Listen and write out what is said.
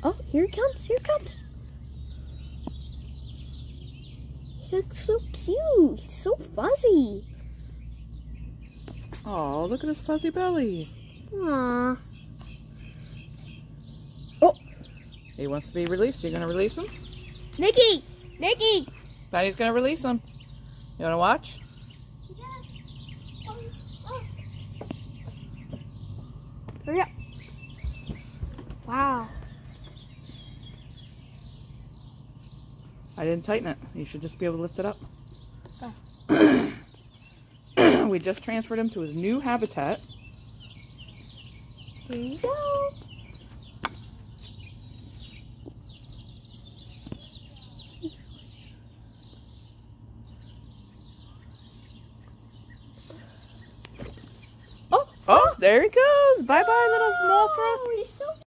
Oh, here he comes. Here he comes. He looks so cute. He's so fuzzy. Oh, look at his fuzzy belly. Aww. Oh. He wants to be released. You gonna release him? Nikki! Nikki! Patty's gonna release him. You wanna watch? Yes. Hurry up. Wow. I didn't tighten it. You should just be able to lift it up. Oh. We just transferred him to his new habitat. Here you go. Oh, there he goes. Bye-bye, little moth. Oh, he's so